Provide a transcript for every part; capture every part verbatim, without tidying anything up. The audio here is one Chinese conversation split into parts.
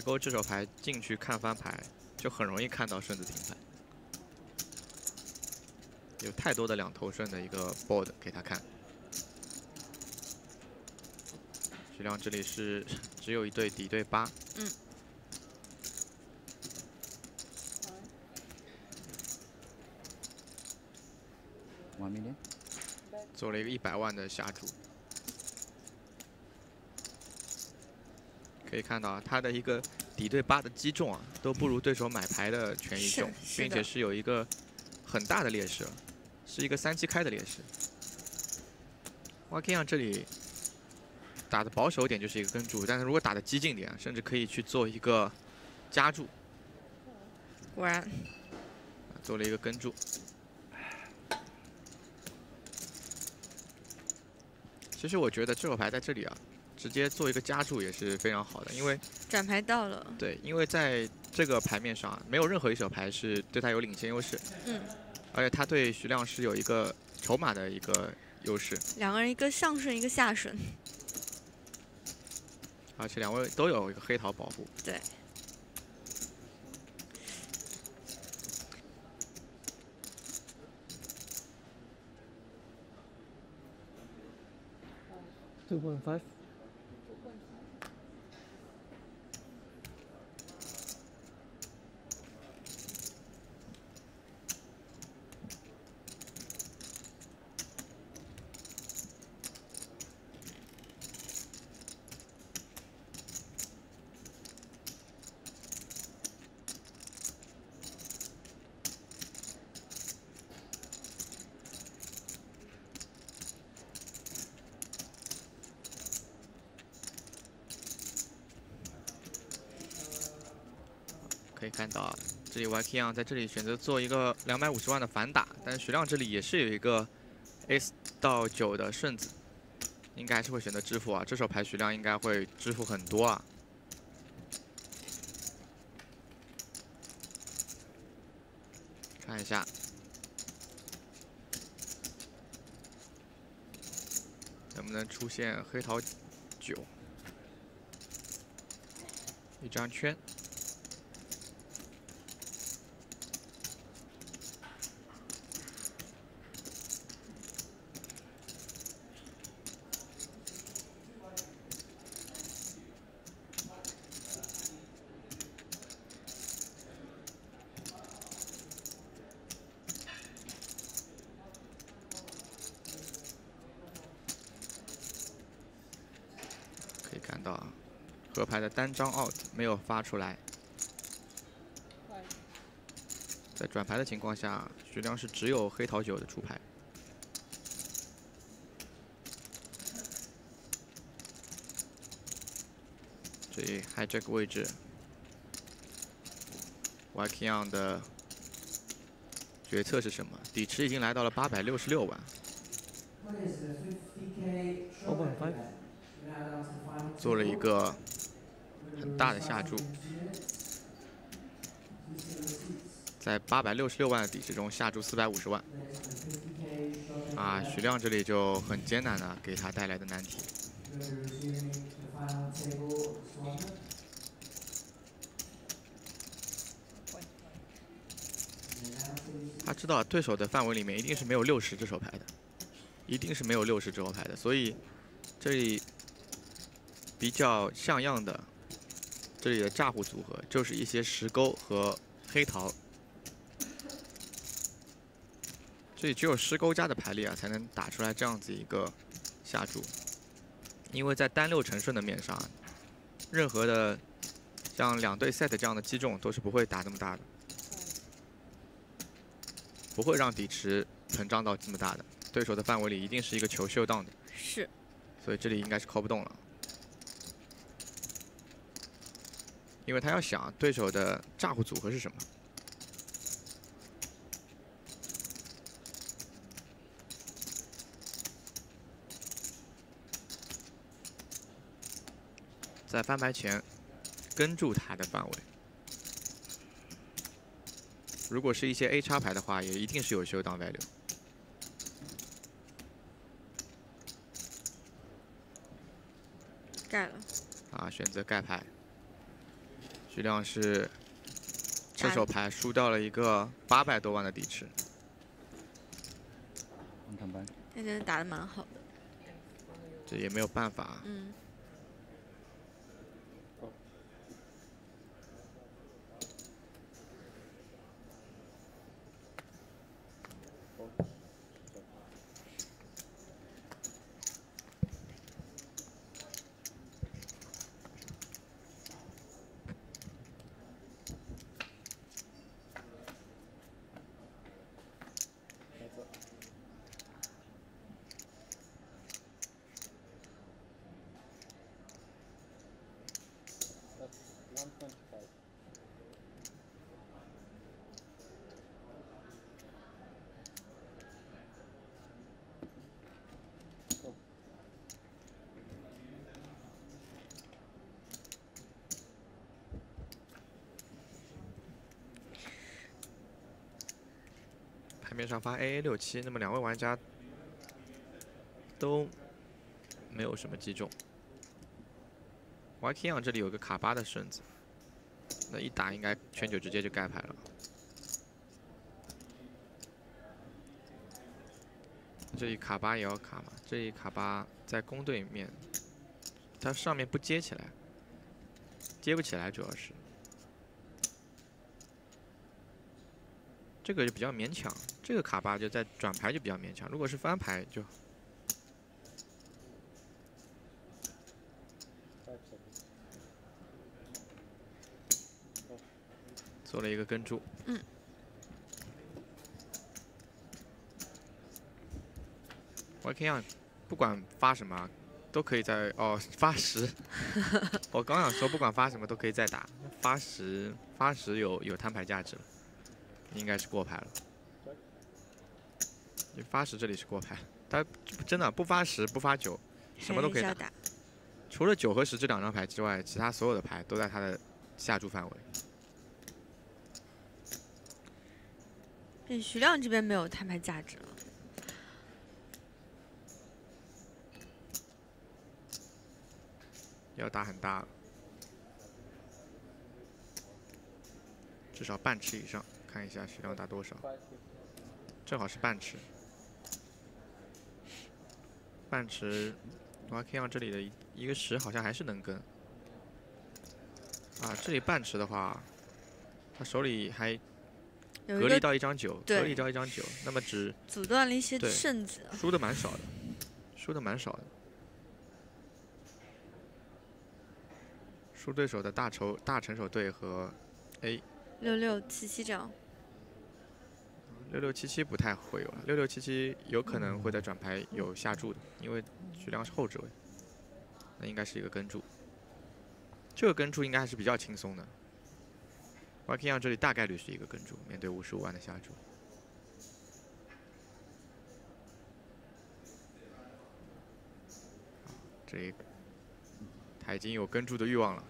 勾这手牌进去看翻牌，就很容易看到顺子停牌，有太多的两头顺的一个 board 给他看。徐亮这里是只有一对底对八， 嗯。 One million。 做了一个一百万的下注。 可以看到啊，他的一个底对八的击中啊，都不如对手买牌的权益重，并且是有一个很大的劣势，是一个三七开的劣势。Wakian 这里打的保守点就是一个跟注，但是如果打的激进点，甚至可以去做一个加注。 果然， 做了一个跟注。其实我觉得这手牌在这里啊。 直接做一个加注也是非常好的，因为转牌到了。 对，因为在这个牌面上，没有任何一手牌是对他有领先优势。 嗯。 而且他对徐亮是有一个筹码的一个优势。 两个人一个上顺，一个下顺。 而且两位都有一个黑桃保护。 对。 two point five。 可以看到啊，这里 Wakian 在这里选择做一个两百五十万的反打，但是徐亮这里也是有一个 Ace 到九的顺子，应该还是会选择支付啊。这手牌徐亮应该会支付很多啊。看一下，能不能出现黑桃九，一张圈。 可以看到啊，河牌的单张 out 没有发出来。在转牌的情况下，徐亮是只有黑桃九的出牌。这里 hijack 位置 ，Wakian 的决策是什么？底池已经来到了八百六十六万。 four point five。 做了一个很大的下注，在八百六十六万的底池中下注四百五十万。啊，徐亮这里就很艰难了，给他带来的难题。他知道对手的范围里面一定是没有六十这手牌的，一定是没有六十这手牌的，所以这里。 比较像样的，这里的炸胡组合就是一些石钩和黑桃。这里只有石钩加的牌力啊，才能打出来这样子一个下注。因为在单六成顺的面上，任何的像两对 set 这样的击中都是不会打那么大的，不会让底池膨胀到这么大的。对手的范围里一定是一个球秀荡的。 是。 所以这里应该是扣不动了。 因为他要想对手的炸胡组合是什么。在翻牌前跟住他的范围。如果是一些 A 叉牌的话，也一定是有修当 value。 盖了。 啊，选择盖牌。 徐亮是这手牌输掉了一个八百多万的底池。 One time back. 那真的打得蛮好的。 这也没有办法。 嗯。 牌面上发 A A 六七，那么两位玩家都没有什么击中。Y K Young 这里有个卡八的顺子，那一打应该全九直接就盖牌了。这里卡八也要卡嘛？这里卡八在公对面，它上面不接起来，接不起来主要是。 这个就比较勉强，这个卡八就在转牌就比较勉强。如果是翻牌就，做了一个跟注。 嗯。 Y K Young不管发什么，都可以在哦发十。我刚想说不管发什么都可以再打，发十发十有有摊牌价值了。 应该是过牌了，你发十这里是过牌，他真的不发十不发九，什么都可以打， 打除了九和十这两张牌之外，其他所有的牌都在他的下注范围。 对，徐亮这边没有摊牌价值了。 要打很大了，至少半池以上。 看一下徐亮打多少，正好是半池。半池 ，Y K Young 这里的一个十好像还是能跟。啊，这里半池的话，他手里还隔离到一张九，隔离到一张九，那么只阻断了一些顺子， 输的蛮少的，输的蛮少的。输对手的大筹大成手对和 A 六六七七张。 六六七七不太会有了，六六七七有可能会在转牌有下注的，因为徐亮是后置位，那应该是一个跟注。这个跟注应该还是比较轻松的。Y K Young 这里大概率是一个跟注，面对五十五万的下注。这里他已经有跟注的欲望了。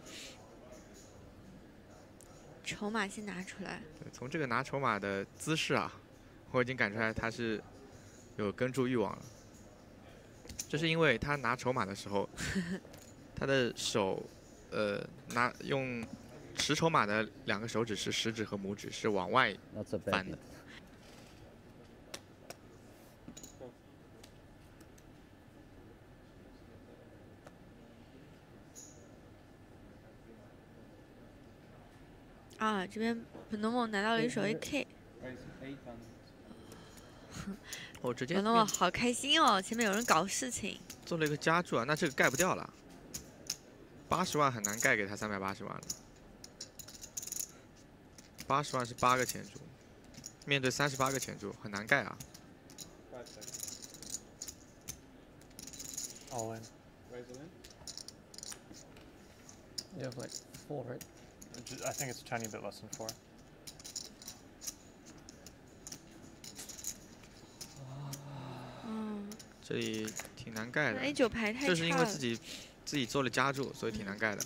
筹码先拿出来。 对，从这个拿筹码的姿势啊。 我已经感出来他是有跟注欲望了，这是因为他拿筹码的时候，他的手，呃，拿用持筹码的两个手指是食指和拇指是往外翻的。 啊，这边本诺梦拿到了一手 A K。 我、哦、直接本诺梦好开心哦，前面有人搞事情， 做了一个加注啊，那这个盖不掉了，八十万很难盖给他三百八十万了，八十万是八个前注，面对三十八个前注很难盖啊。 All in. You have like four, right? I think it's a tiny bit less than four. 这里挺难盖的 ，A 九牌太差了。 这是因为自己自己做了加注，所以挺难盖的。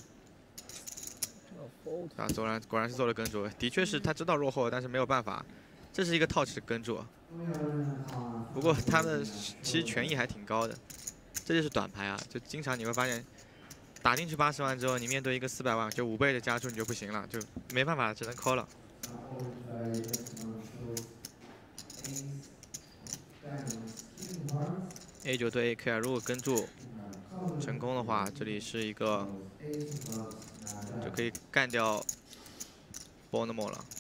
啊，果然果然是做了跟注，的确是他知道落后，但是没有办法，这是一个套池跟注。不过他的其实权益还挺高的，这就是短牌啊，就经常你会发现，打打进去八十万之后，你面对一个四百万，就五倍的加注，你就不行了，就没办法，只能 call 了。A 九对 A K 啊，如果跟注成功的话，这里是一个就可以干掉 Bonomo 了。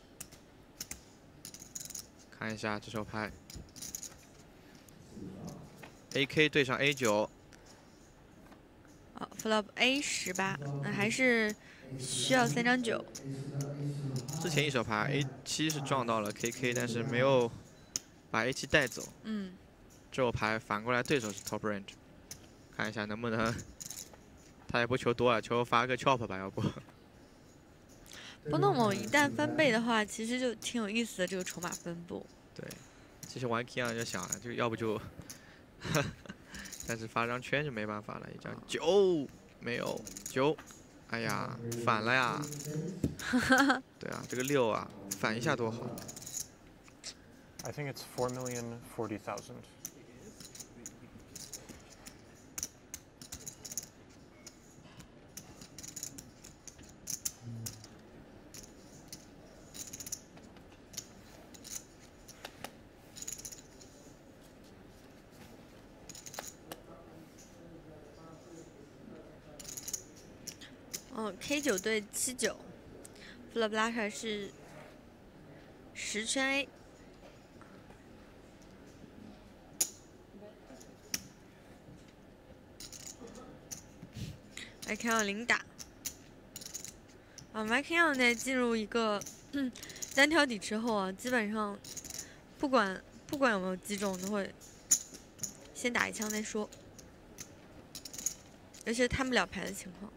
看一下这手牌 ，A K 对上 A 九。 哦 ，flop A 十八，那还是需要三张九。 之前一手牌 A 七是撞到了 K K， 但是没有把 A 七带走。 嗯。 这手牌反过来对手是 top range， 看一下能不能，他也不求多啊，求发个 chop 吧，要不。 波诺姆一旦翻倍的话，其实就挺有意思的这个筹码分布。 对，其实玩 King 就想了，就要不就。但是发张圈就没办法了，一张九没有九，哎呀，反了呀！对啊，这个六啊，反一下多好。 I think it's four million forty thousand. 哦 ，K 九对七九 ，flop 拉出来是十圈 A。来看到零打。啊 ，Mike Young 在进入一个嗯单挑底之后啊，基本上不管不管有没有击中，都会先打一枪再说，尤其是摊不了牌的情况。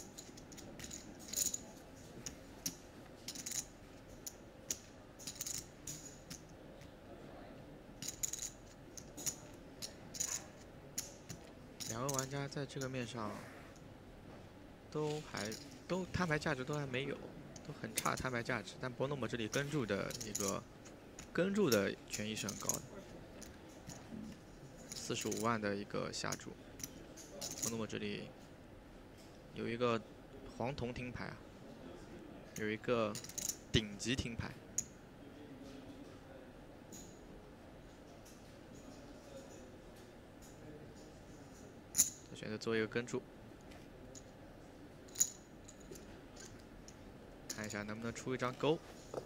两个玩家在这个面上都还都摊牌价值都还没有，都很差摊牌价值。但博诺姆这里跟注的一个跟注的权益是很高的，四十五万的一个下注。博诺姆这里有一个黄铜听牌啊，有一个顶级听牌。 选择做一个跟注，看一下能不能出一张勾。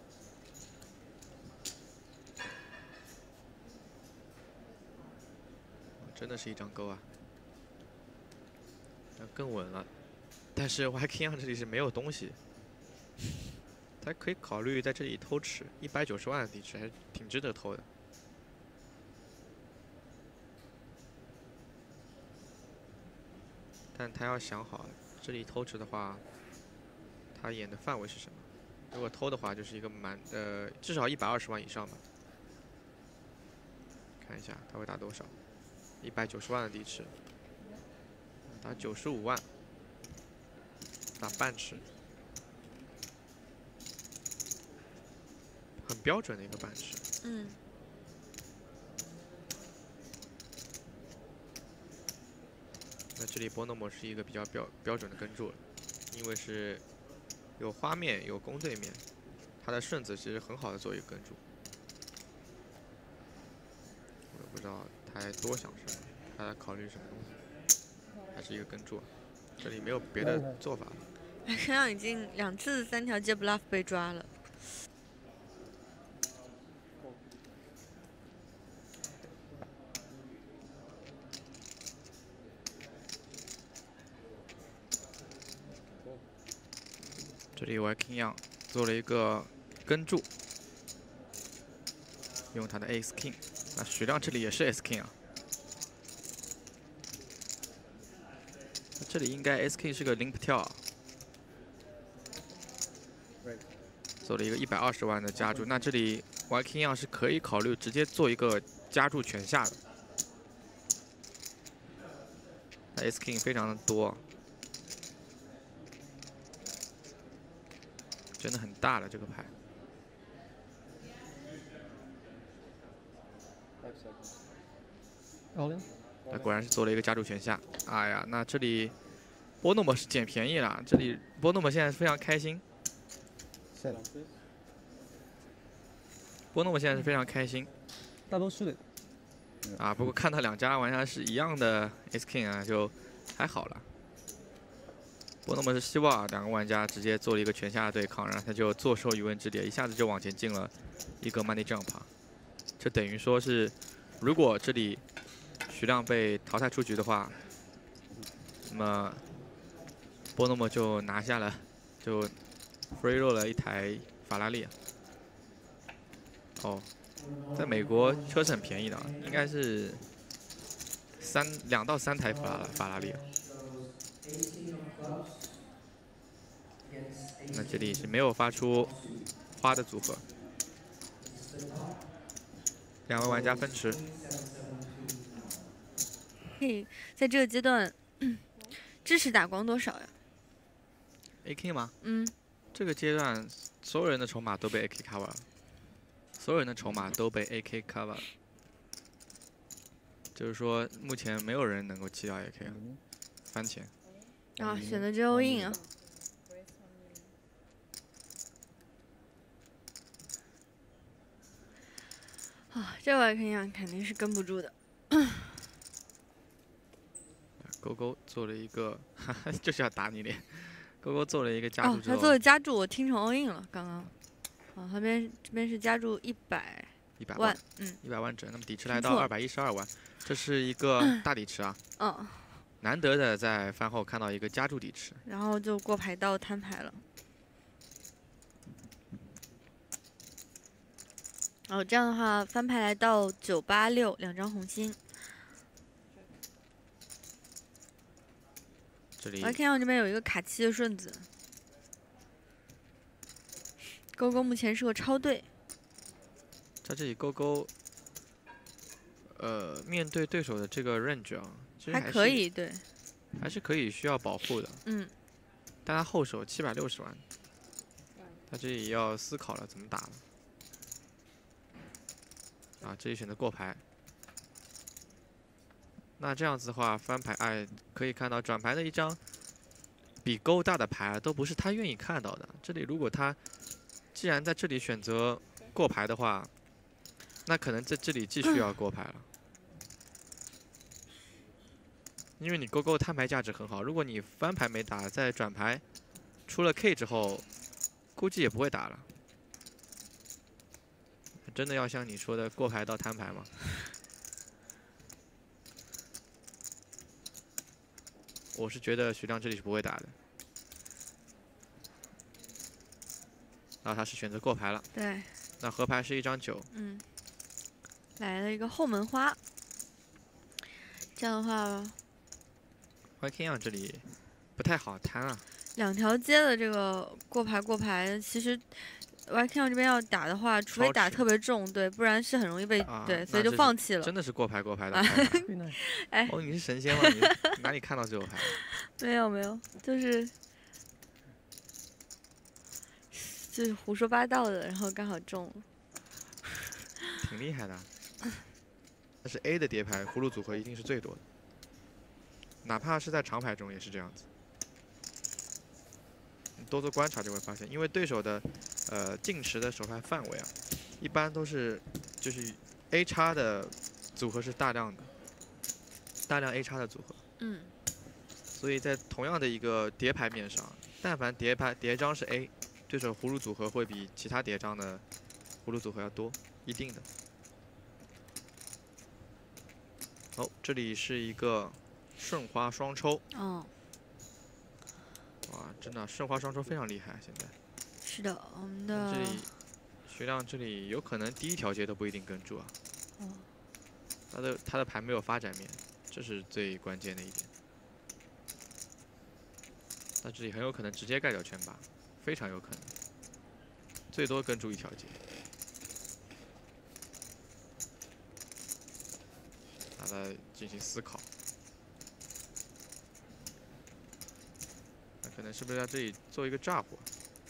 真的是一张勾啊，那更稳了。但是 Y King 这里是没有东西，他可以考虑在这里偷吃，一百九十万的底池还是挺值得偷的。 但他要想好，这里偷吃的话，他演的范围是什么？如果偷的话，就是一个满呃至少一百二十万以上吧。看一下他会打多少？一百九十万的底池，打九十五万，打半池，很标准的一个半池。 嗯。 那这里波诺姆是一个比较标标准的跟注了，因为是有花面有攻对面，他的顺子其实很好的做一个跟注。我也不知道他在多想什么，他在考虑什么东西，还是一个跟注，这里没有别的做法了。 麦克亮已经两次三条街 bluff 被抓了。 这里我 King Young 做了一个跟注，用他的 Ace King。那许亮这里也是 Ace King 啊，这里应该 Ace King 是个 limp 跳啊，做了一个一百二十万的加注。那这里 Y King Young 是可以考虑直接做一个加注全下的。那 Ace King 非常的多。 真的很大了这个牌。 All in. 那果然是做了一个加注全下。哎呀，那这里波诺姆是捡便宜了，这里波诺姆现在非常开心， Set. 波诺姆现在是非常开心 Double suited. 啊。不过看到两家玩家是一样的 Ace King 啊，就还好了。波诺姆是希望两个玩家直接做了一个全下的对抗，然后他就坐收渔翁之蝶，一下子就往前进了一个 money jump， 这等于说是，如果这里徐亮被淘汰出局的话，那么波诺姆就拿下了，就 free roll 了一台法拉利。哦，在美国车是很便宜的，应该是三两到三台法拉法拉利。那这里是没有发出花的组合，两位玩家分持。 可以在这个阶段支持打光多少呀？ A K 吗？ 嗯， 这个阶段所有人的筹码都被 A K cover 了，所有人的筹码都被 A K cover 了，就是说目前没有人能够弃掉 A K 了，翻钱。 啊，选择 all in 啊。啊，这玩意儿肯定是跟不住的。 勾勾做了一个，哈哈，就是要打你脸。勾勾做了一个加哦注，之后， 他做了加注，我听成 all in 了，刚刚。啊，他边这边是加注一百一百万，嗯一百万整，那么底池听错了来到二百一十二万，这是一个大底池啊， 嗯， 难得的在番后看到一个加注底池。 然后就过牌到摊牌了。哦，这样的话翻牌来到九八六，两张红心。 这里我还看到这边有一个卡七的顺子。勾勾目前是个超队， 在这里勾勾，呃，面对对手的这个 range 啊，其实还还是可以，对， 还是可以需要保护的。 嗯， 但他后手七百六十万，他这里要思考了怎么打了。啊，这里选择过牌。那这样子的话，翻牌，哎，可以看到转牌的一张比勾大的牌啊，都不是他愿意看到的。这里如果他既然在这里选择过牌的话，那可能在这里继续要过牌了。因为你勾勾摊牌价值很好，如果你翻牌没打，在转牌出了 K 之后，估计也不会打了。真的要像你说的过牌到摊牌吗？我是觉得徐亮这里是不会打的。然后他是选择过牌了， 对， 那河牌是一张九， 嗯，来了一个后门花。这样的话， Y K 样这里不太好摊啊。 两条街的这个过牌过牌，其实 Y K 这边要打的话，除非打超值特别重，对，不然是很容易被、 啊对，所以就那这是放弃了。 真的是过牌过牌的啊牌法。 Pretty nice. 哎， 哦，你是神仙吗？你哪里看到这种牌？ 没有没有，就是就是胡说八道的，然后刚好中了。 挺厉害的。但是 A 的叠牌葫芦组合一定是最多的，哪怕是在长牌中也是这样子。你多做观察就会发现，因为对手的呃进池的手牌范围啊，一般都是就是 A 叉的组合是大量的，大量 A 叉的组合。 嗯， 所以在同样的一个叠牌面上，但凡叠牌叠张是 A， 对手葫芦组合会比其他叠张的葫芦组合要多，一定的。哦，这里是一个顺花双抽， 哦， 哇，真的顺花双抽非常厉害，现在。 是的，我们这的里徐亮这里有可能第一条街都不一定跟住啊， 哦， 他的他的牌没有发展面，这是最关键的一点。那这里很有可能直接盖掉圈把，非常有可能，最多跟住一条街。他在进行思考，那可能是不是在这里做一个炸火？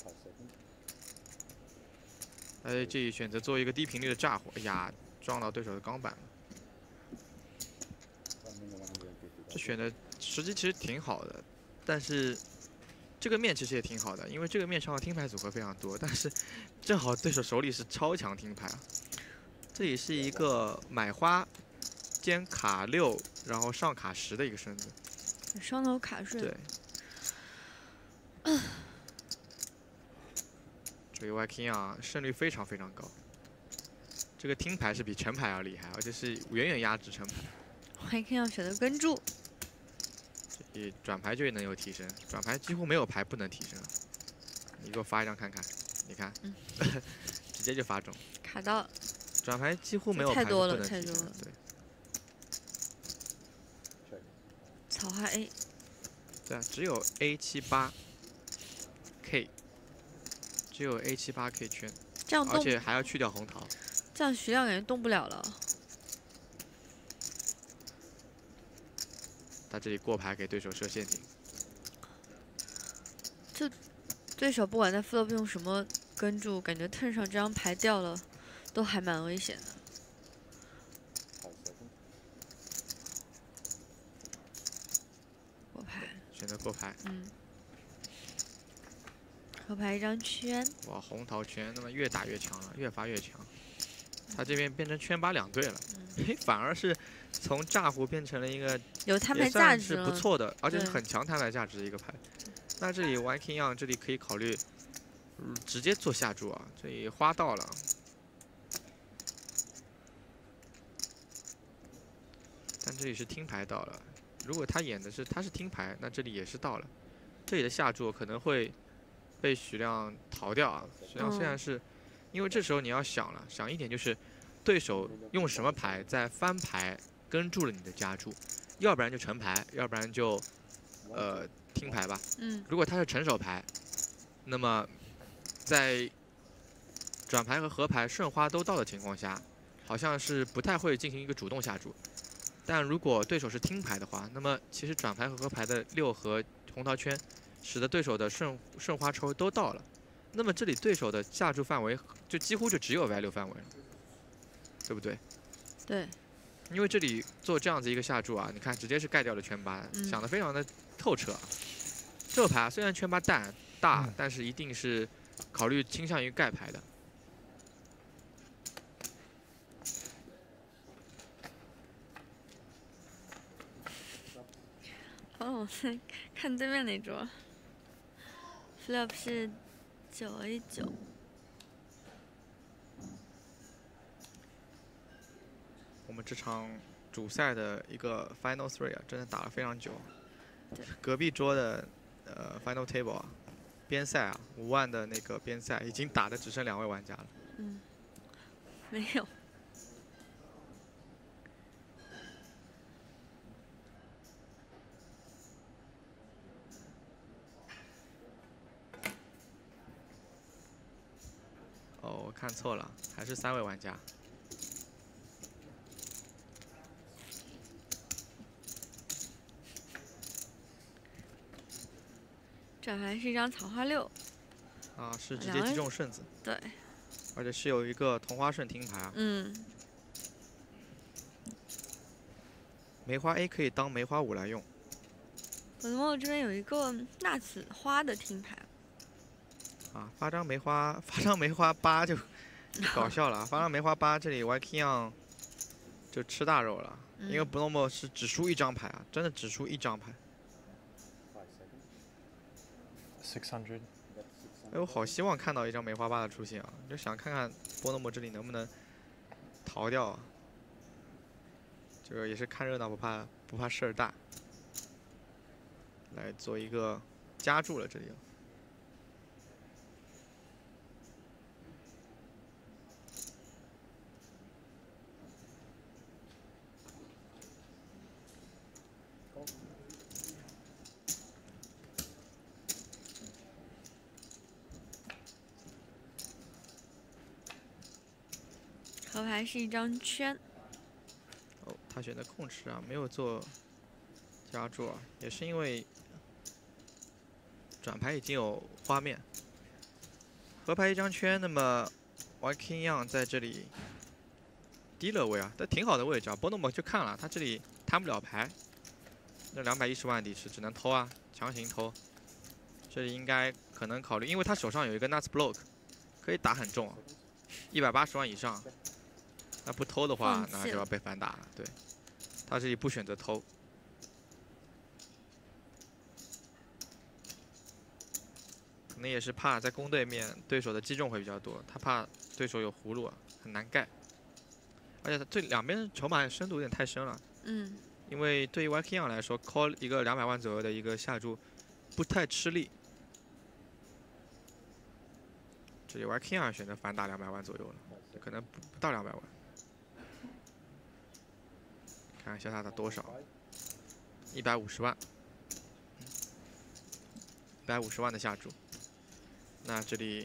他在这里选择做一个低频率的炸火，哎呀，撞到对手的钢板了。这选的时机其实挺好的， 但是这个面其实也挺好的，因为这个面上的听牌组合非常多，但是正好对手手里是超强听牌啊。这里是一个买花兼卡六，然后上卡十的一个顺子。 双头卡顺。 对。这个 Y King 啊，胜率非常非常高。这个听牌是比成牌要厉害，而且是远远压制成牌。 Y King 要选择跟注。 你转牌就能有提升，转牌几乎没有牌不能提升。你给我发一张看看，你看， 嗯、 直接就发中。 卡到了。 转牌几乎没有牌太多了， 不能太多了。 对。 草花 A。 对啊，只有 A 七八 K， 只有 A 七八 K 圈， 这样而且还要去掉红桃。 这样徐亮感觉动不了了。 他这里过牌给对手设陷阱， 这对手不管在 flop 用什么跟注，感觉 turn 上这张牌掉了，都还蛮危险的。过牌， 选择过牌。 嗯。合牌一张圈。 哇，红桃圈，那么越打越强了，越发越强。他这边变成圈八两对了， 嗯、 嘿，反而是。 从炸胡变成了一个有摊牌价值， 是不错的，而且是很强摊牌价值的一个牌。那这里 Y King Young 这里可以考虑、嗯、直接做下注啊，这里花到了，但这里是听牌到了。如果他演的是他是听牌，那这里也是到了。这里的下注可能会被许亮逃掉啊。许亮虽然是，嗯、因为这时候你要想了，想一点就是对手用什么牌在翻牌。 跟住了你的加注，要不然就成牌，要不然就，呃，听牌吧。 嗯。 如果他是成手牌，那么在转牌和合牌顺花都到的情况下，好像是不太会进行一个主动下注。但如果对手是听牌的话，那么其实转牌和合牌的六和红桃圈，使得对手的顺顺花抽都到了。那么这里对手的下注范围就几乎就只有 value 范围了，对不对？ 对。 因为这里做这样子一个下注啊，你看直接是盖掉了圈八， 嗯、 想的非常的透彻。这个牌虽然圈八大大，嗯、但是一定是考虑倾向于盖牌的。 哦，我在看对面那桌 ，flop 是九 A 九。 我们这场主赛的一个 final three 啊，真的打了非常久。隔壁桌的呃 final table 啊，边赛啊，五万的那个边赛已经打的只剩两位玩家了。 嗯，没有。 哦，我看错了，还是三位玩家。 转牌是一张草花六， 啊，是直接击中顺子， 对， 而且是有一个同花顺听牌啊。 嗯。 梅花 A 可以当梅花五来用。 我的梦这边有一个纳此花的听牌。 啊，发张梅花，发张梅花八就搞笑了，发张梅花八这里 Y King Young 就吃大肉了， 嗯、 因为 Bonomo 是只输一张牌啊，真的只输一张牌。 Six hundred。 哎，我好希望看到一张梅花八的出现啊！就想看看波诺莫这里能不能逃掉啊。这个也是看热闹不怕不怕事儿大，来做一个加注了这里。 合牌是一张圈。 哦，他选择控制啊，没有做加注啊，也是因为转牌已经有花面。合牌一张圈，那么 Y King Young 在这里低了位啊，但挺好的位置啊。Bonomo 就看了，他这里摊不了牌， 那两百一十万底池只能偷啊，强行偷。这里应该可能考虑，因为他手上有一个 nuts block， 可以打很重，一百八十万以上。那不偷的话，那就要被反打了。对，他这里不选择偷。 可能也是怕在攻对面对手的击中会比较多，他怕对手有葫芦啊，很难盖。而且这两边筹码深度有点太深了。 嗯。 因为对于 Y K Young 来说 ，call 一个两百万左右的一个下注，不太吃力。这里 Y K Young 选择反打两百万左右了，可能不不到两百万。看一下他打多少，一百五十万，一百五十万的下注。 那这里，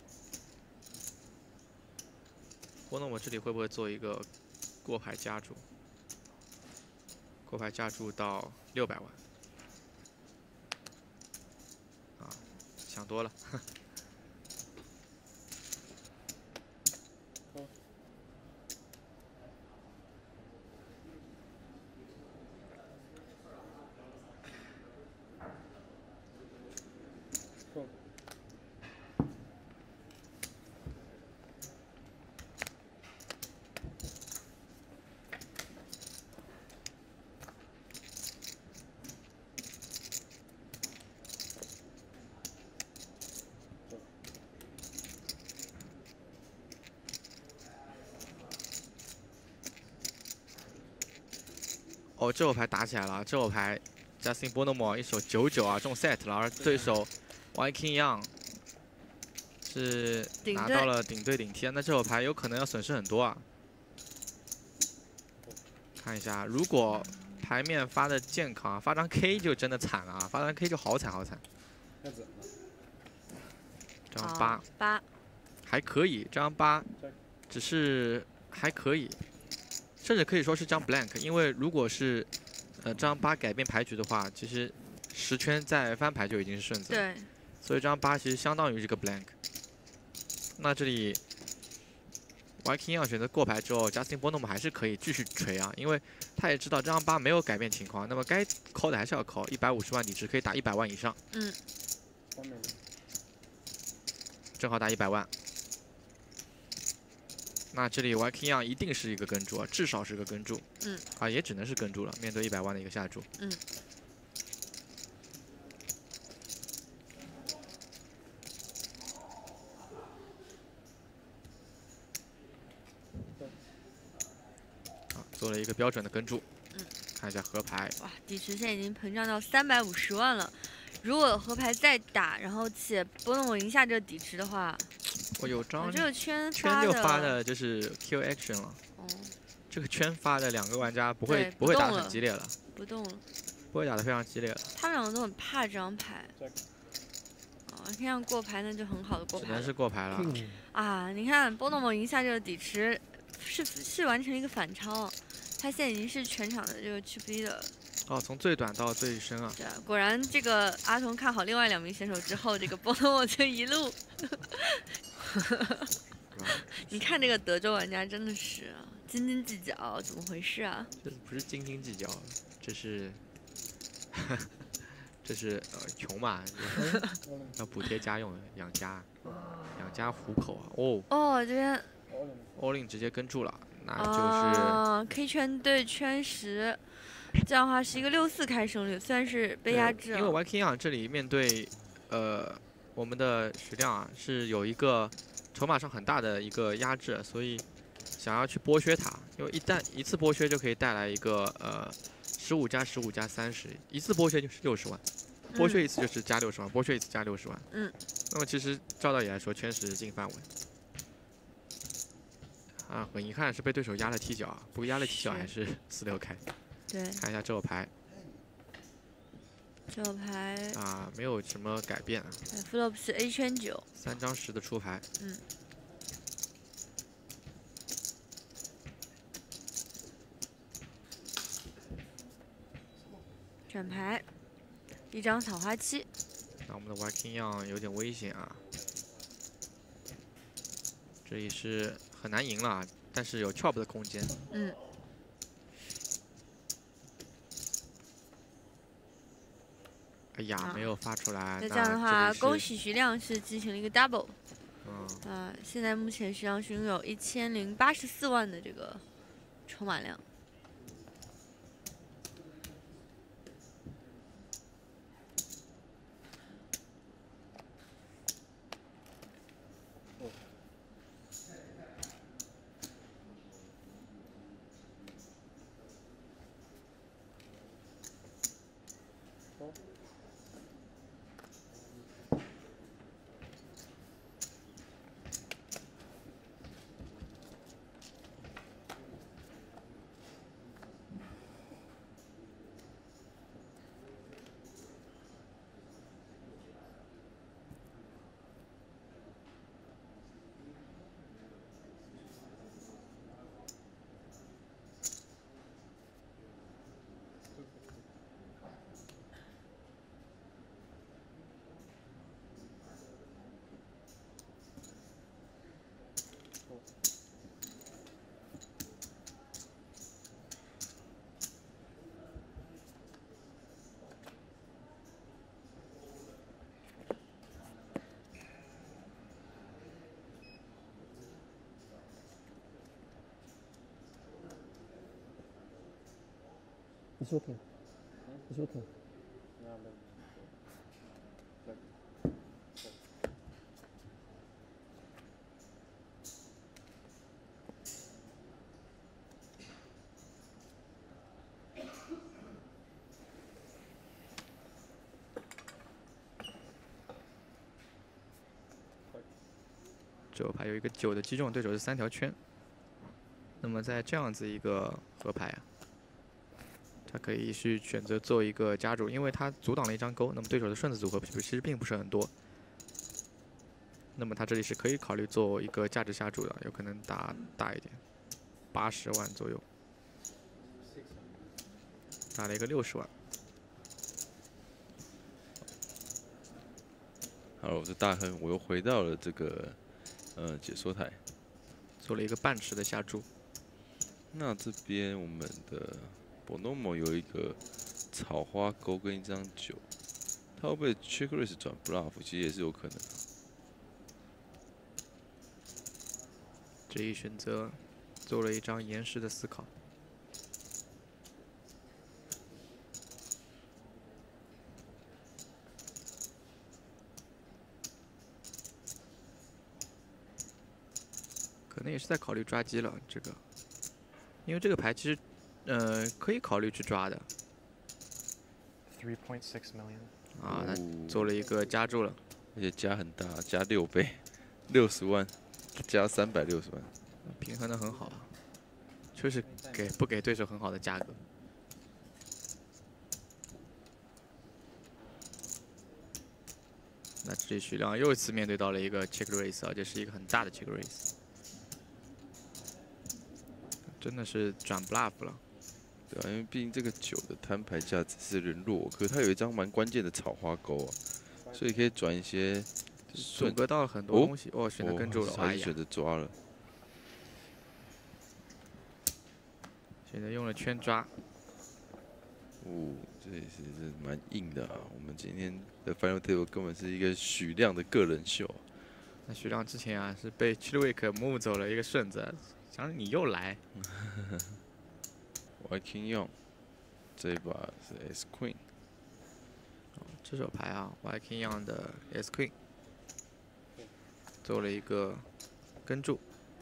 波诺姆这里会不会做一个过牌加注？过牌加注到六百万，啊，想多了。哦，这手牌打起来了，这手牌 Justin Bonomo 一手九九啊中 set 了，而对手 Y King Young 是拿到了顶对顶贴，那这手牌有可能要损失很多啊。看一下，如果牌面发的健康，发张 K 就真的惨了啊，发张 K 就好惨好惨。这张八八还可以，这张八只是还可以。 甚至可以说是张 blank， 因为如果是呃这张八改变牌局的话，其实十圈再翻牌就已经是顺子。 对。 所以这张八其实相当于这个 blank。那这里 Y King 要选择过牌之后 ，Justin Bonomo 还是可以继续锤啊，因为他也知道这张八没有改变情况，那么该 call 的还是要 call， 一百五十万底池可以打一百万以上。 嗯。 正好打一百万。 那这里 Y King Young 一定是一个跟注啊，至少是个跟注。 嗯。 啊，也只能是跟注了，面对一百万的一个下注。 嗯。 啊，做了一个标准的跟注。 嗯。 看一下河牌。 哇，底池现在已经膨胀到三百五十万了。如果河牌再打，然后且波诺姆赢下这个底池的话。 我有张这个圈圈就发的就是 Q action 了。 哦。 这个圈发的两个玩家不会不会打得很激烈了。 不动了。 不会打得非常激烈了。 他们两个都很怕这张牌。哦，你看过牌那就很好的过牌。 只能是过牌了。 啊，你看波诺姆赢下这个底池，是是完成一个反超，他现在已经是全场的这个 chip leader。 哦，从最短到最深啊！ 对啊，果然这个阿童看好另外两名选手之后，这个波诺姆就一路。你看这个德州玩家真的是斤斤计较，怎么回事啊？ 这不是斤斤计较，这是，这是呃穷嘛，要补贴家用，养家，养家糊口啊！哦哦，这边 all in 直接跟住了，那就是、 啊、K 圈对圈十。 这样的话是一个六四开胜率，虽然是被压制了。 因为 Y King Young 这里面对呃我们的矢量啊是有一个筹码上很大的一个压制，所以想要去剥削它，因为一旦一次剥削就可以带来一个呃十五加十五加三十，一次剥削就是六十万，剥削一次就是加六十万，剥削一次加六十万。 嗯。 那么其实照道理来说，圈十进范围。啊，很遗憾是被对手压了踢脚啊，不过压了踢脚还是四六开。 对， 看一下这手牌， 这手牌啊，没有什么改变。 flop 是 A 圈九， 三张十的出牌。 嗯。转牌，一张草花七。 那我们的 Y King Young 有点危险啊，这里是很难赢了，但是有 chop 的空间。 嗯。 哎呀， 啊没有发出来。 那这样的话，恭喜。 喜徐亮是进行了一个 double。 嗯， 呃，现在目前徐亮是拥有一千零八十四万的这个筹码量。 It's okay. It's okay. 这手牌有一个九的击中，对手是三条圈。那么在这样子一个河牌啊，他可以去选择做一个加注，因为他阻挡了一张勾，那么对手的顺子组合其实并不是很多。那么他这里是可以考虑做一个价值下注的，有可能打大一点，八十万左右，打了一个六十万。 好了，我是大亨，我又回到了这个呃解说台， 做了一个半池的下注。 那这边我们的 Bonomo 有一个草花勾跟一张九，他会不会 check raise 转 bluff？ 其实也是有可能的。 这一选择做了一张延时的思考。可能也是在考虑抓鸡了，这个，因为这个牌其实，呃，可以考虑去抓的。 three point six million. 啊，那做了一个加注了， 而且加很大，加六倍，六十万，加三百六十万， 平衡的很好啊，就是给不给对手很好的价格。那这里徐亮又一次面对到了一个 check raise， 而且是一个很大的 check raise， 真的是转 bluff 了。 对啊，因为毕竟这个九的摊牌价值是有点弱，可是它有一张蛮关键的草花钩啊，所以可以转一些阻隔到了很多东西。哦，选择跟住了，哎呀， 还是选择抓了。 选择用了圈抓。 哦，这也是是蛮硬的啊！我们今天的 Final Table 根本是一个许亮的个人秀。 那许亮之前啊是被 Chidwick move 走了一个顺子，想着你又来。 White King 用，这一把是 S Queen。 哦，这手牌啊 ，White King 用的 S Queen， 做了一个跟注。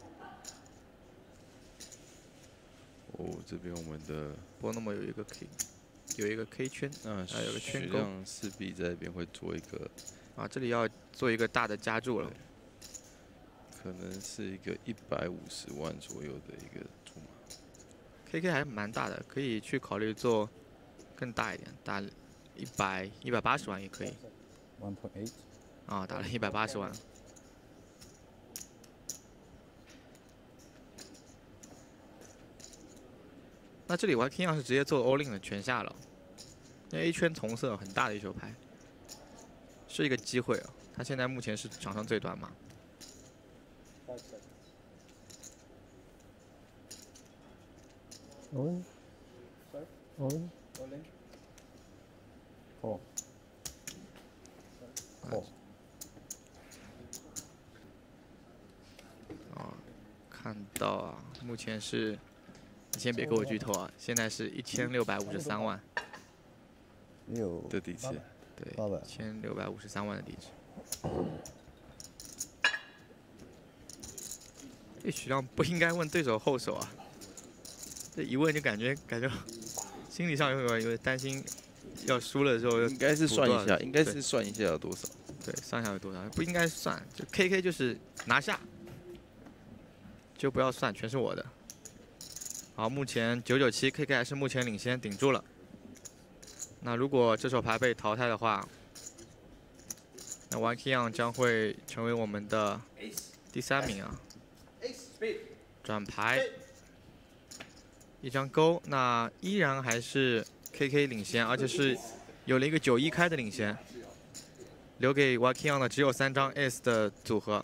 哦，这边我们的波那么有一个 K， 有一个 K 圈， 那还有个圈勾。 量势必在这边会做一个啊，这里要做一个大的加注了， 可能是一个一百五十万左右的一个注码。 K K 还是蛮大的，可以去考虑做更大一点，打一百一百八十万也可以。 one point eight。 啊，打了一百八十万。那这里 White King 是直接做 all in 的全下了，因为 A 圈同色很大的一手牌，是一个机会啊。他现在目前是场上最短嘛。 All in. Sorry? All in. All in. Four. 目前是，你先别给我剧透啊，现在是一千六百五十三万， 六的底池， 对， 八百一千六百五十三万的底池。这许亮不应该问对手后手啊，这一问就感觉感觉心理上有点有点担心，要输了之后应该是算一下， 对应该是算一下有多少。 对，上下有多少？不应该算，就 K K 就是拿下，就不要算，全是我的。好，目前九九七 K K 还是目前领先，顶住了。那如果这手牌被淘汰的话，那 Wang Qiang 将会成为我们的第三名啊。转牌，一张勾，那依然还是 K K 领先，而且是有了一个九一开的领先。留给 Wang Qiang 的只有三张 S 的组合。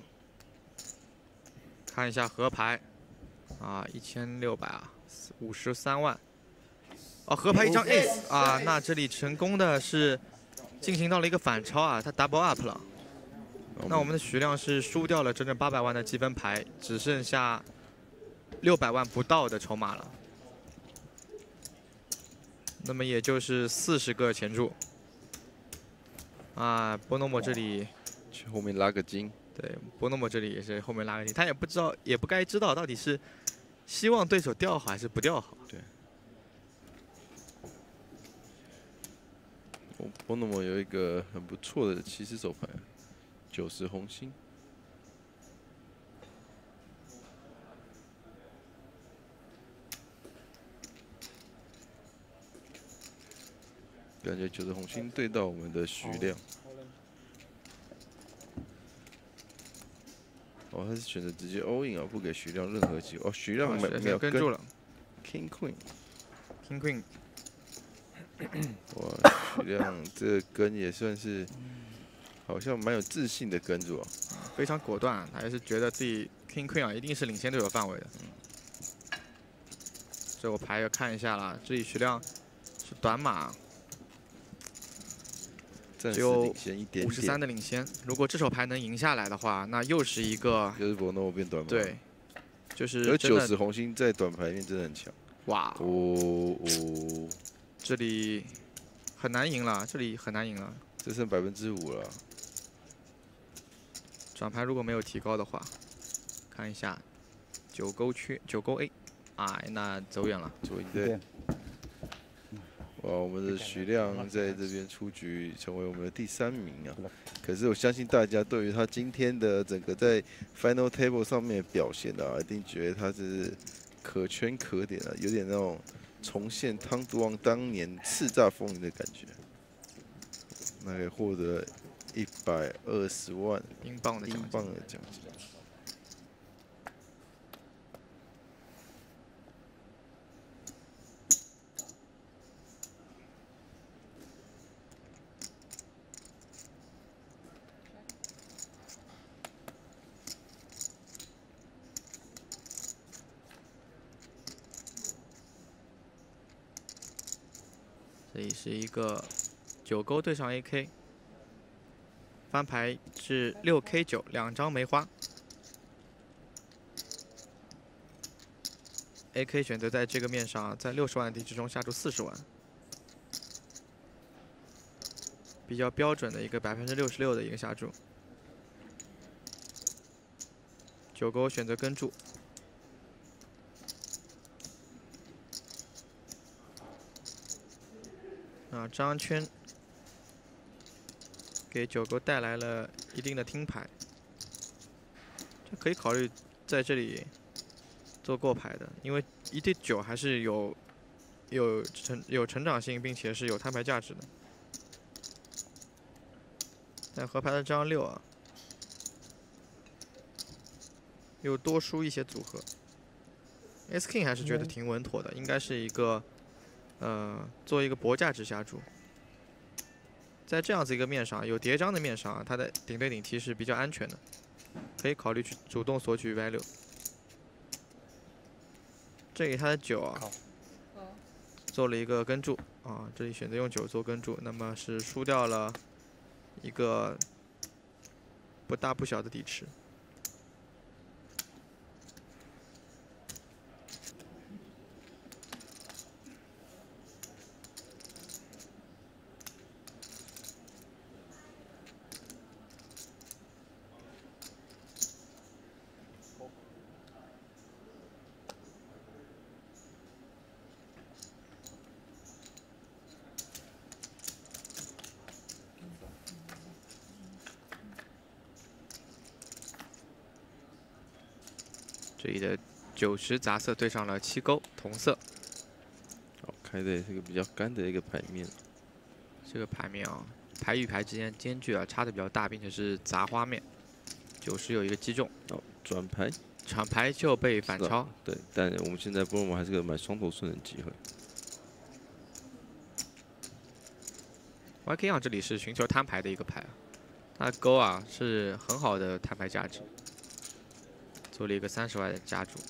看一下合牌，啊，一千六百啊，五十三万。哦，合牌一张 S 啊，那这里成功的是进行到了一个反超啊，他 double up 了。那我们的徐亮是输掉了整整八百万的积分牌，只剩下六百万不到的筹码了。那么也就是四十个前注。啊，波诺莫这里去后面拉个筋。 对，波诺莫这里也是后面拉个筋，他也不知道，也不该知道到底是希望对手掉好还是不掉好。 对。波诺莫有一个很不错的骑士手牌，九十红心。感觉九十红心对到我们的徐亮。哦，他是选择直接 all in 啊，不给徐亮任何机会。哦，徐亮没没有跟住了 ，King Queen。 King Queen。 哇，徐亮这个跟也算是，好像蛮有自信的跟住啊。 非常果断，他还是觉得自己 King Queen 啊一定是领先对手范围的。嗯。这我牌要看一下了，这里徐亮是短马。 只有五十三的领先，如果这手牌能赢下来的话，那又是一个又是博诺变短马。 对，就是有九十红心在短牌里面真的很强。 哇哦哦， 这里很难赢了，这里很难赢了， 只剩百分之五了。 转牌如果没有提高的话，看一下九勾缺九勾 A， 哎，那走远了， 左一对。 哇，我们的徐亮在这边出局，成为我们的第三名啊！可是我相信大家对于他今天的整个在 Final Table 上面的表现啊，一定觉得他是可圈可点啊，有点那种重现汤都王当年叱咤风云的感觉。那可以获得一百二十万英镑的英镑的奖金。 这里是一个九勾对上 A K， 翻牌是六 K 九，两张梅花。A K 选择在这个面上，在六十万的底池中下注四十万，比较标准的一个百分之六十六的一个下注。九勾选择跟注。 啊，张圈给九勾带来了一定的听牌，这可以考虑在这里做过牌的，因为一对九还是有有成有成长性，并且是有摊牌价值的。但合牌的张六啊，又多输一些组合。S King 还是觉得挺稳妥的，应该是一个。 呃，做一个博价值下注，在这样子一个面上，有叠张的面上，它的顶对顶提是比较安全的，可以考虑去主动索取 value。这里他的九啊，做了一个跟注啊，这里选择用九做跟注，那么是输掉了一个不大不小的底池。 这里的九十杂色对上了七勾同色。 好，开的也是个比较干的一个牌面。 这个牌面啊，牌与牌之间间距啊差的比较大，并且是杂花面。九十有一个击中。 哦，转牌。 转牌就被反超。 对，但我们现在波罗摩还是个买双头顺的机会。 Y K 样这里是寻求摊牌的一个牌啊，它的勾啊是很好的摊牌价值，做了一个三十万的加注。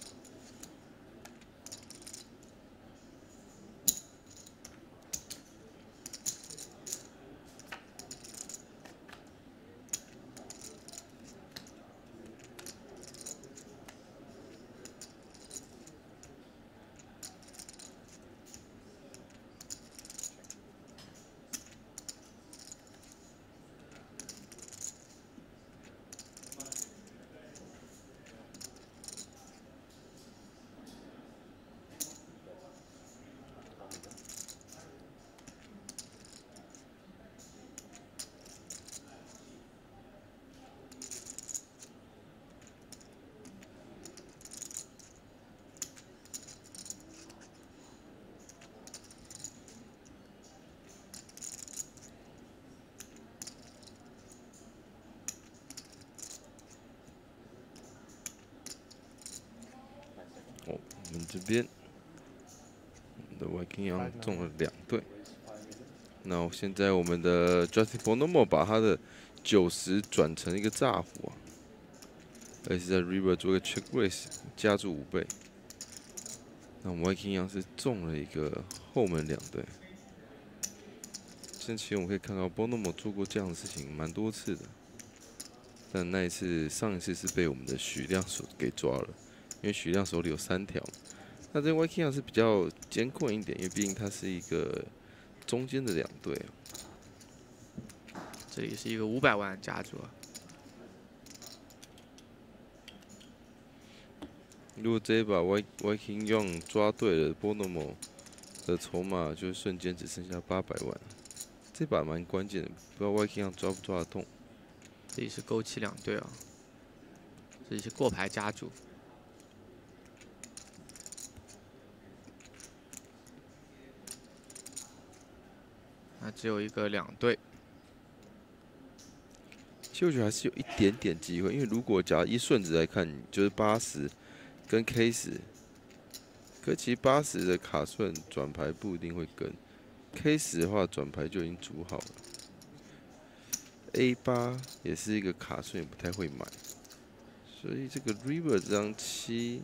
哦，我们这边我们的 Viking 羊中了两对。那现在我们的 Justin Bonomo 把他的九十转成一个炸胡啊，而且是在 River 做一个 check raise 加注五倍。那我们 Viking 羊是中了一个后门两对。之前我们可以看到 Bonomo 做过这样的事情蛮多次的，但那一次上一次是被我们的许亮所给抓了。 因为许亮手里有三条，那这 Viking 是比较艰困一点，因为毕竟它是一个中间的两队啊。 这里是一个五百万加注啊。 如果这一把 Viking 用抓对了 Bonomo 的筹码，就瞬间只剩下八百万。这把蛮关键的，不知道 Viking 抓不抓得动。 这里是勾七两对啊，这里是过牌加注。 那只有一个两对， 其实我觉得还是有一点点机会，因为如果假如一顺子来看，就是八十跟 K 十，可其实八十的卡顺转牌不一定会跟 ，K 十的话转牌就已经组好了 ，A 八也是一个卡顺也不太会买，所以这个 River 这张七。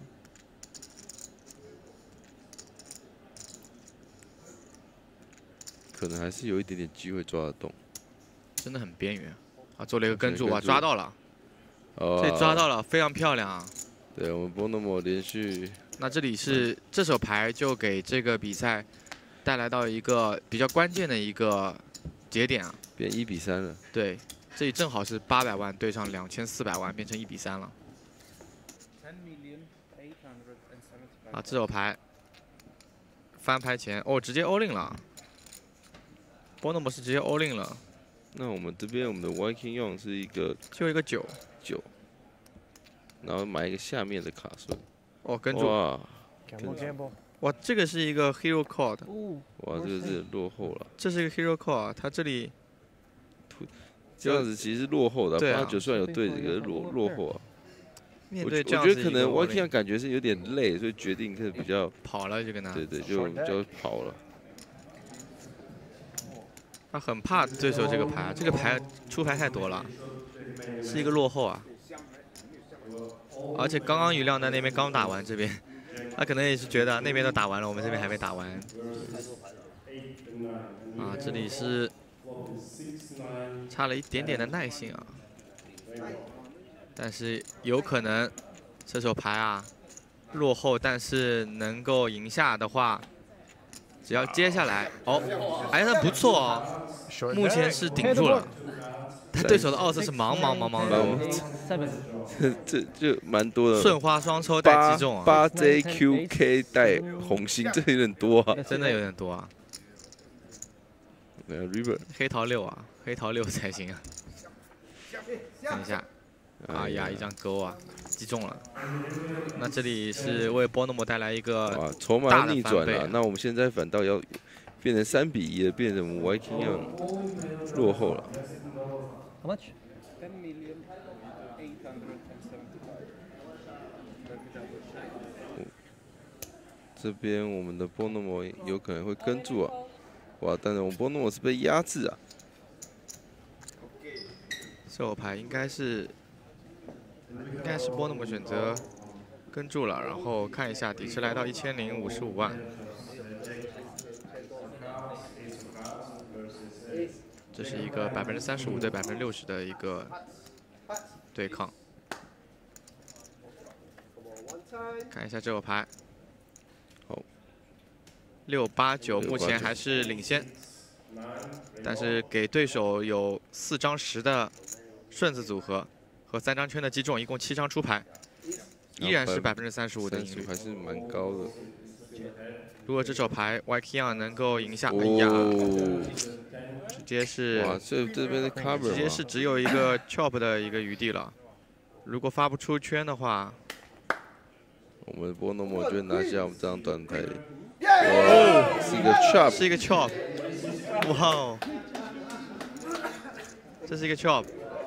可能还是有一点点机会抓得动， 真的很边缘啊！做了一个跟注啊，抓到了， 哦， 这抓到了，非常漂亮啊！ 对我们 Bonomo 连续， 那这里是这手牌就给这个比赛带来到一个比较关键的一个节点啊， 变一比三了。 对，这里正好是八百万对上两千四百万，变成一比三了。啊，这手牌翻牌前哦，直接 all in 了。 Bonomo 是直接 all in 了， 那我们这边我们的 Viking 用是一个就一个九九，然后买一个下面的卡顺。 哦，跟住哇， 哇，这个是一个 hero call 的， 哇，这个是落后了。 这是一个 hero call 啊，它这里这样子其实是落后的， 对啊， 八九虽然有对这个落落后啊。 面对这样， 我觉得可能 Viking 感觉是有点累，所以决定是比较跑了就跟他， 对对，就就跑了。 他很怕对手这个牌，这个牌出牌太多了，是一个落后啊。而且刚刚余亮在那边刚打完，这边他可能也是觉得那边都打完了，我们这边还没打完。啊，这里是差了一点点的耐性啊，但是有可能这手牌啊落后，但是能够赢下的话。 只要接下来哦，哎，那不错哦，目前是顶住了。他对手的奥色是茫茫茫茫的， 这就蛮多的。 顺花双抽带击中啊， 八 J Q K 带红心，这有点多啊， 真的有点多啊。 对 ，River 黑桃六啊，黑桃六才行啊。等一下， 哎呀，一张勾啊，击中了。那这里是为波诺摩带来一个哇，筹码大的逆转了、 翻倍啊。 那我们现在反倒要变成三比一了，变成我们 Viking Young 落后了。 How much? Oh, 这边我们的波诺摩有可能会跟住啊，哇！但是我们波诺摩是被压制啊。 这手牌应该是应该是波诺摩选择跟住了，然后看一下底池来到一千零五十五万。 这是一个百分之三十五对百分之六十的一个对抗。看一下这手牌， 好， 六八九目前还是领先，但是给对手有四张十的顺子组合和三张圈的击中，一共七张出牌，依然是百分之三十五的赢率， 还是蛮高的。 如果这手牌 Viking Young 能够赢下， 哦、 哎呀！ 直接是哇，这这边的 cover 直接是只有一个 chop 的一个余地了。如果发不出圈的话， 我们波诺摩就会拿下我们这张短台。哦，是一个 chop， 是一个 chop， 哇哦，这是一个 chop，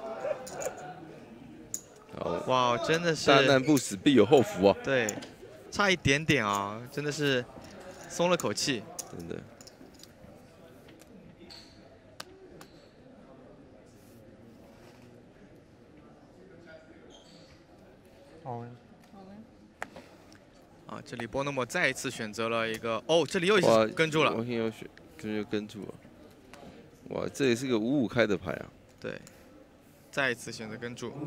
好， 哇，真的是大难不死必有后福啊！ 对，差一点点啊，真的是松了口气， 真的。 啊，这里波诺摩再一次选择了一个，哦，这里又跟住了， 我又选，这就跟住了。哇，这也是个五五开的牌啊。 对，再一次选择跟住，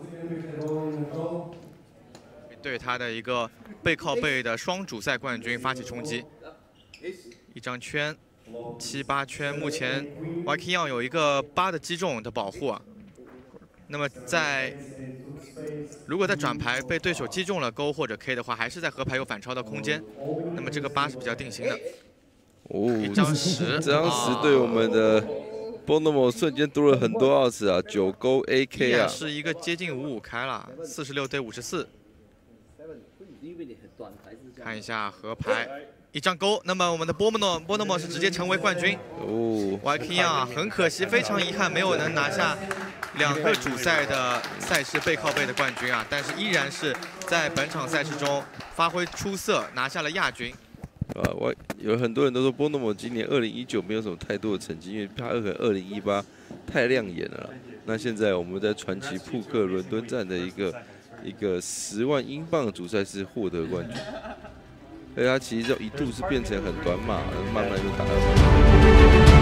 对他的一个背靠背的双主赛冠军发起冲击，一张圈，七八圈，目前 Viking Young 有一个八的击中的保护啊。 那么在如果在转牌被对手击中了勾或者 K 的话，还是在合牌有反超的空间。那么这个八是比较定型的。 哦， 一张十， 这张十对我们的波诺摩瞬间多了很多奥次啊，九勾 A K 啊， 是一个接近五五开了，四十六对五十四。看一下合牌。 一张勾，那么我们的波诺波诺摩是直接成为冠军。 哦 ，Viking Young 啊，很可惜，非常遗憾，没有能拿下两个主赛的赛事背靠背的冠军啊，但是依然是在本场赛事中发挥出色，拿下了亚军。 啊，我有很多人都说波诺摩今年二零一九没有什么太多的成绩，因为他可能二零一八太亮眼了啦。那现在我们在传奇扑克伦敦站的一个一个十万英镑的主赛事获得冠军。 所以他其实就一度是变成很短码，慢慢就打了。